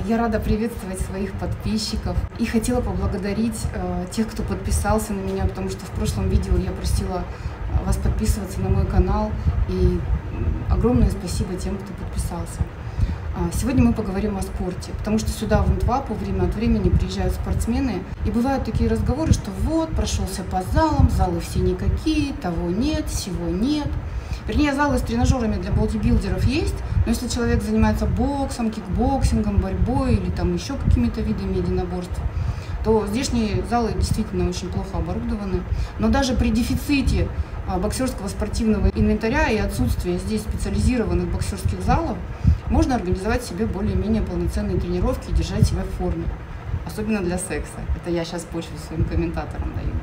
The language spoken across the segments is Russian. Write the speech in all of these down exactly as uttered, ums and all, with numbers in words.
Я рада приветствовать своих подписчиков и хотела поблагодарить э, тех, кто подписался на меня, потому что в прошлом видео я просила вас подписываться на мой канал, и огромное спасибо тем, кто подписался. Сегодня мы поговорим о спорте, потому что сюда, в Интвапу, время от времени приезжают спортсмены, и бывают такие разговоры, что вот, прошелся по залам, залы все никакие, того нет, сего нет. Вернее, залы с тренажерами для бодибилдеров есть, но если человек занимается боксом, кикбоксингом, борьбой или там еще какими-то видами единоборств, то здешние залы действительно очень плохо оборудованы. Но даже при дефиците боксерского спортивного инвентаря и отсутствии здесь специализированных боксерских залов можно организовать себе более-менее полноценные тренировки и держать себя в форме. Особенно для секса. Это я сейчас почву своим комментаторам даю.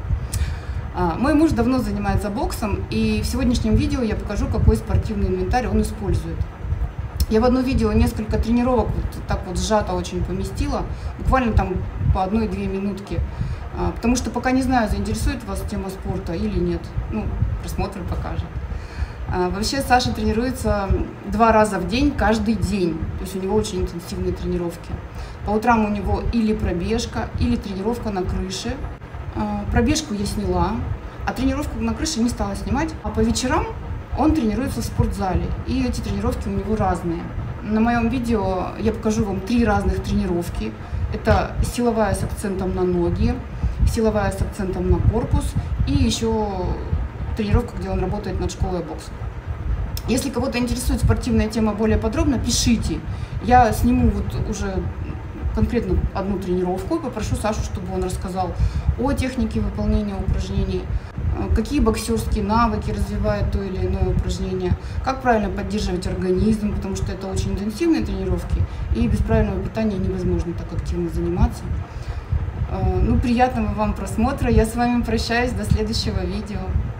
Мой муж давно занимается боксом, и в сегодняшнем видео я покажу, какой спортивный инвентарь он использует. Я в одно видео несколько тренировок вот так вот сжато очень поместила, буквально там по одной-две минутки, потому что пока не знаю, заинтересует вас тема спорта или нет. Ну, просмотр покажет. Вообще Саша тренируется два раза в день, каждый день, то есть у него очень интенсивные тренировки. По утрам у него или пробежка, или тренировка на крыше. Пробежку я сняла, а тренировку на крыше не стала снимать. А по вечерам он тренируется в спортзале, и эти тренировки у него разные. На моем видео я покажу вам три разных тренировки. Это силовая с акцентом на ноги, силовая с акцентом на корпус и еще тренировка, где он работает над школой бокса. Если кого-то интересует спортивная тема более подробно, пишите. Я сниму вот уже конкретно одну тренировку и попрошу Сашу, чтобы он рассказал о технике выполнения упражнений, какие боксерские навыки развивает то или иное упражнение, как правильно поддерживать организм, потому что это очень интенсивные тренировки, и без правильного питания невозможно так активно заниматься. Ну, приятного вам просмотра, я с вами прощаюсь, до следующего видео.